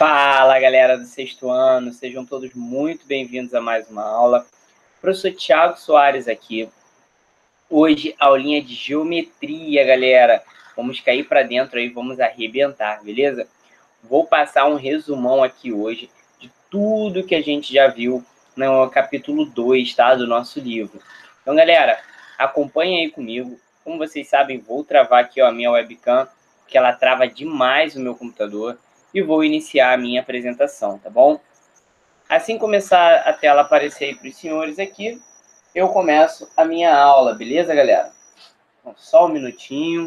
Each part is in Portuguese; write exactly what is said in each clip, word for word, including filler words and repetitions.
Fala, galera do sexto ano, sejam todos muito bem-vindos a mais uma aula. Professor Thiago Soares aqui. Hoje, aulinha de geometria, galera. Vamos cair para dentro aí, vamos arrebentar, beleza? Vou passar um resumão aqui hoje de tudo que a gente já viu no capítulo dois, tá? Do nosso livro. Então, galera, acompanha aí comigo. Como vocês sabem, vou travar aqui ó, a minha webcam, porque ela trava demais o meu computador. E vou iniciar a minha apresentação, tá bom? Assim começar a tela aparecer aí para os senhores aqui, eu começo a minha aula, beleza, galera? Então, só um minutinho.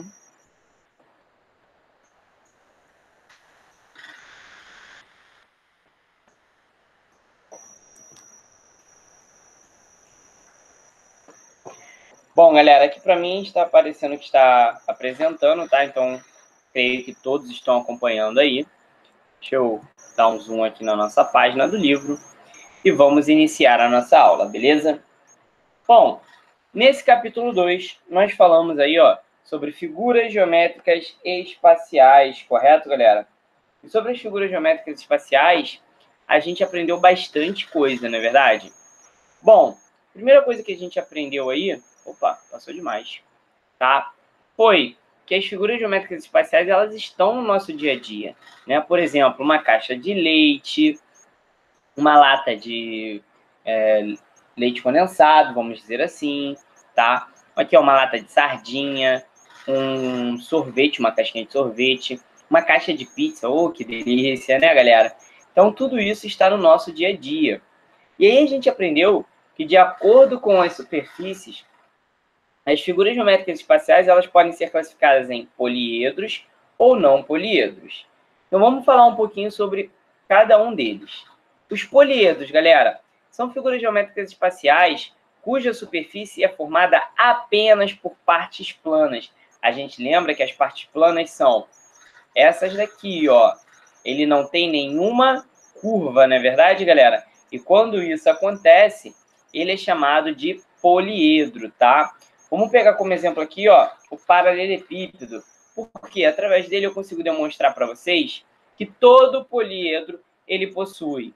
Bom, galera, aqui para mim está aparecendo que está apresentando, tá? Então, creio que todos estão acompanhando aí. Deixa eu dar um zoom aqui na nossa página do livro e vamos iniciar a nossa aula, beleza? Bom, nesse capítulo dois, nós falamos aí, ó, sobre figuras geométricas espaciais, correto, galera? E sobre as figuras geométricas espaciais, a gente aprendeu bastante coisa, não é verdade? Bom, a primeira coisa que a gente aprendeu aí, opa, passou demais, tá? Foi que as figuras geométricas espaciais, elas estão no nosso dia a dia, né? Por exemplo, uma caixa de leite, uma lata de é, leite condensado, vamos dizer assim, tá? Aqui é uma lata de sardinha, um sorvete, uma caixinha de sorvete, uma caixa de pizza, oh, que delícia, né, galera? Então, tudo isso está no nosso dia a dia. E aí a gente aprendeu que, de acordo com as superfícies, as figuras geométricas espaciais, elas podem ser classificadas em poliedros ou não poliedros. Então, vamos falar um pouquinho sobre cada um deles. Os poliedros, galera, são figuras geométricas espaciais cuja superfície é formada apenas por partes planas. A gente lembra que as partes planas são essas daqui, ó. Ele não tem nenhuma curva, não é verdade, galera? E quando isso acontece, ele é chamado de poliedro, tá? Vamos pegar como exemplo aqui, ó, o paralelepípedo, porque através dele eu consigo demonstrar para vocês que todo poliedro ele possui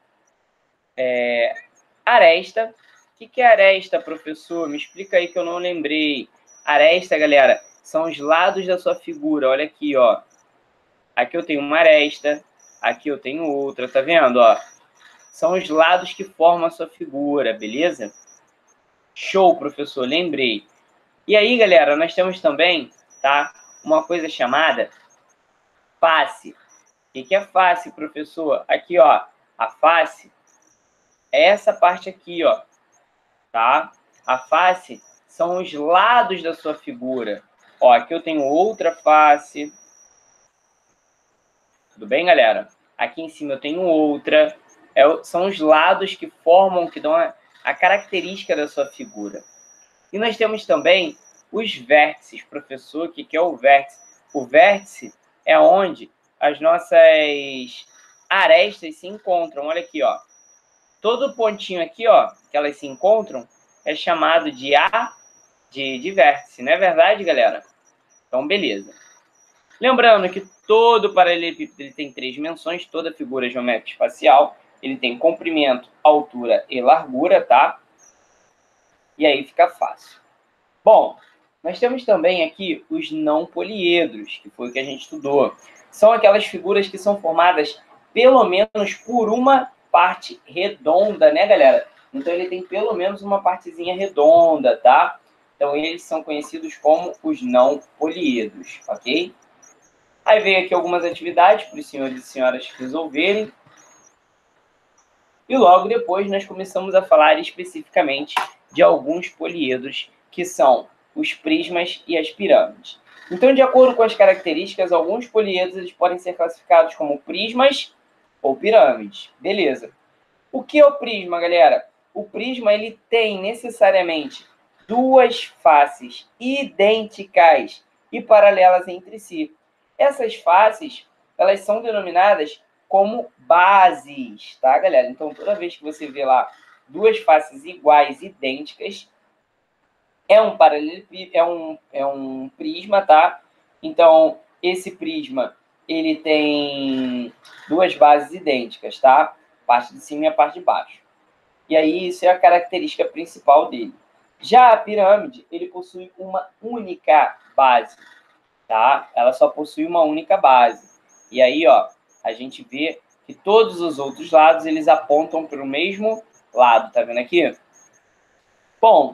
é, aresta. O que é aresta, professor? Me explica aí que eu não lembrei. Aresta, galera, são os lados da sua figura. Olha aqui, ó. Aqui eu tenho uma aresta, aqui eu tenho outra, tá vendo, ó? São os lados que formam a sua figura, beleza? Show, professor, lembrei. E aí, galera, nós temos também, tá, uma coisa chamada face. O que é face, professor? Aqui, ó, a face é essa parte aqui, ó, tá? A face são os lados da sua figura. Ó, aqui eu tenho outra face. Tudo bem, galera? Aqui em cima eu tenho outra. É, são os lados que formam, que dão a, a característica da sua figura. E nós temos também os vértices, professor. O que é o vértice? O vértice é onde as nossas arestas se encontram. Olha aqui, ó. Todo pontinho aqui, ó, que elas se encontram, é chamado de A de, de vértice. Não é verdade, galera? Então, beleza. Lembrando que todo paralelepípedo ele tem três dimensões, toda figura geométrica espacial. Ele tem comprimento, altura e largura, tá? E aí fica fácil. Bom, nós temos também aqui os não poliedros, que foi o que a gente estudou. São aquelas figuras que são formadas pelo menos por uma parte redonda, né, galera? Então, ele tem pelo menos uma partezinha redonda, tá? Então, eles são conhecidos como os não poliedros, ok? Aí vem aqui algumas atividades para os senhores e senhoras resolverem. E logo depois nós começamos a falar especificamente de alguns poliedros, que são os prismas e as pirâmides. Então, de acordo com as características, alguns poliedros eles podem ser classificados como prismas ou pirâmides. Beleza. O que é o prisma, galera? O prisma ele tem necessariamente duas faces idênticas e paralelas entre si. Essas faces, elas são denominadas como bases, tá, galera? Então, toda vez que você vê lá duas faces iguais, idênticas, é um paralelepípedo, é um, é um prisma, tá? Então, esse prisma, ele tem duas bases idênticas, tá? Parte de cima e a parte de baixo. E aí, isso é a característica principal dele. Já a pirâmide, ele possui uma única base, tá? Ela só possui uma única base. E aí, ó, a gente vê que todos os outros lados, eles apontam para o mesmo lado, tá vendo aqui? Bom,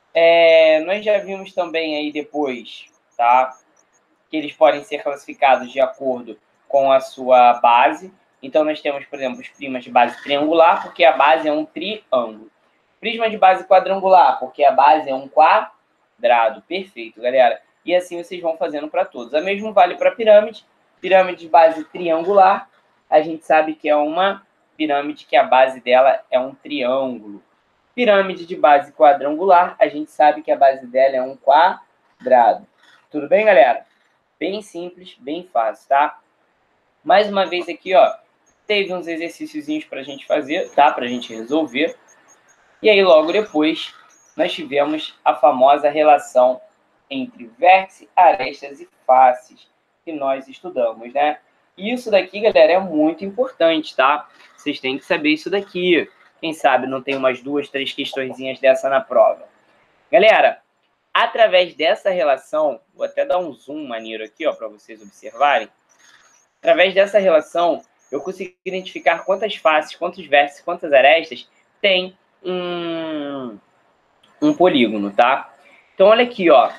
é, nós já vimos também aí depois, tá? Que eles podem ser classificados de acordo com a sua base. Então, nós temos, por exemplo, os prismas de base triangular, porque a base é um triângulo. Prisma de base quadrangular, porque a base é um quadrado. Perfeito, galera. E assim vocês vão fazendo para todos. O mesmo vale para a pirâmide. Pirâmide de base triangular, a gente sabe que é uma pirâmide que a base dela é um triângulo. Pirâmide de base quadrangular, a gente sabe que a base dela é um quadrado. Tudo bem, galera? Bem simples, bem fácil, tá? Mais uma vez aqui, ó, teve uns exercíciozinhos para a gente fazer, tá? Para a gente resolver. E aí, logo depois, nós tivemos a famosa relação entre vértice, arestas e faces, que nós estudamos, né? E isso daqui, galera, é muito importante, tá? Vocês têm que saber isso daqui. Quem sabe não tem umas duas, três questõezinhas dessa na prova. Galera, através dessa relação, vou até dar um zoom maneiro aqui, ó, para vocês observarem. Através dessa relação, eu consigo identificar quantas faces, quantos vértices, quantas arestas tem um, um polígono, tá? Então, olha aqui, ó.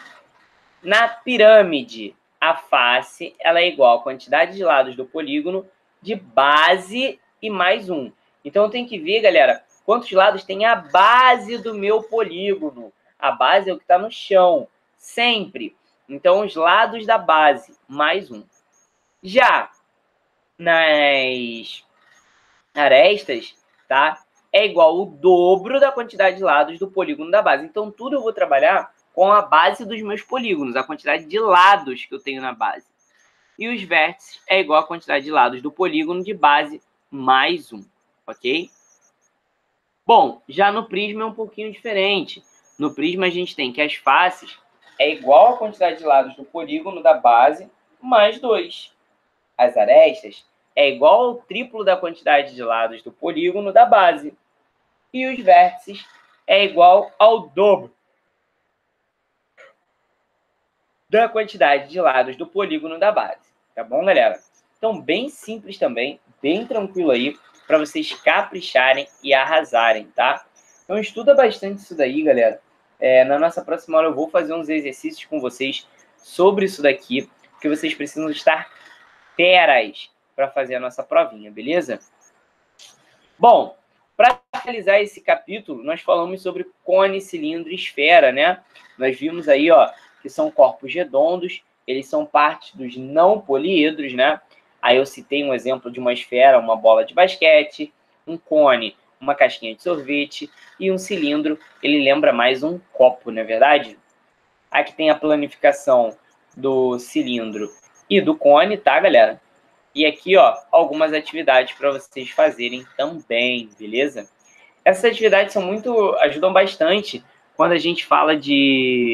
Na pirâmide, a face ela é igual à quantidade de lados do polígono de base e mais um. Então, eu tenho que ver, galera, quantos lados tem a base do meu polígono. A base é o que está no chão, sempre. Então, os lados da base, mais um. Já nas arestas, tá? É igual o dobro da quantidade de lados do polígono da base. Então, tudo eu vou trabalhar com a base dos meus polígonos, a quantidade de lados que eu tenho na base. E os vértices é igual a quantidade de lados do polígono de base mais um, ok? Bom, já no prisma é um pouquinho diferente. No prisma a gente tem que as faces é igual a quantidade de lados do polígono da base mais dois. As arestas é igual ao triplo da quantidade de lados do polígono da base. E os vértices é igual ao dobro da quantidade de lados do polígono da base. Tá bom, galera? Então, bem simples também, bem tranquilo aí, para vocês capricharem e arrasarem, tá? Então, estuda bastante isso daí, galera. É, na nossa próxima aula eu vou fazer uns exercícios com vocês sobre isso daqui, porque vocês precisam estar feras para fazer a nossa provinha, beleza? Bom, para finalizar esse capítulo, nós falamos sobre cone, cilindro e esfera, né? Nós vimos aí, ó, que são corpos redondos, eles são parte dos não poliedros, né? Aí eu citei um exemplo de uma esfera, uma bola de basquete, um cone, uma casquinha de sorvete, e um cilindro, ele lembra mais um copo, não é verdade? Aqui tem a planificação do cilindro e do cone, tá, galera? E aqui, ó, algumas atividades para vocês fazerem também, beleza? Essas atividades são muito, ajudam bastante quando a gente fala de,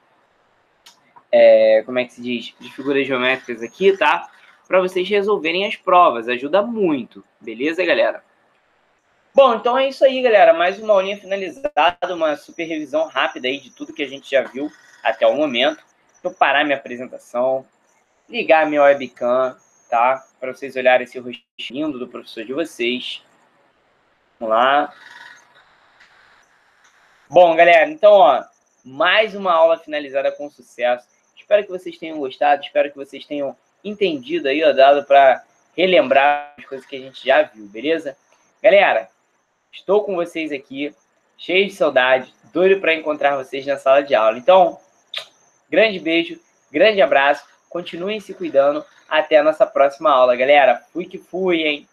é, como é que se diz? De figuras geométricas aqui, tá? Para vocês resolverem as provas, ajuda muito, beleza, galera? Bom, então é isso aí, galera. Mais uma aulinha finalizada, uma super revisão rápida aí de tudo que a gente já viu até o momento. Vou parar minha apresentação, ligar minha webcam, tá? Para vocês olharem esse rostinho do professor de vocês. Vamos lá. Bom, galera, então, ó, mais uma aula finalizada com sucesso. Espero que vocês tenham gostado, espero que vocês tenham entendido aí, ó, dado para relembrar as coisas que a gente já viu, beleza? Galera, estou com vocês aqui, cheio de saudade, doido para encontrar vocês na sala de aula. Então, grande beijo, grande abraço, continuem se cuidando. Até a nossa próxima aula, galera. Fui que fui, hein?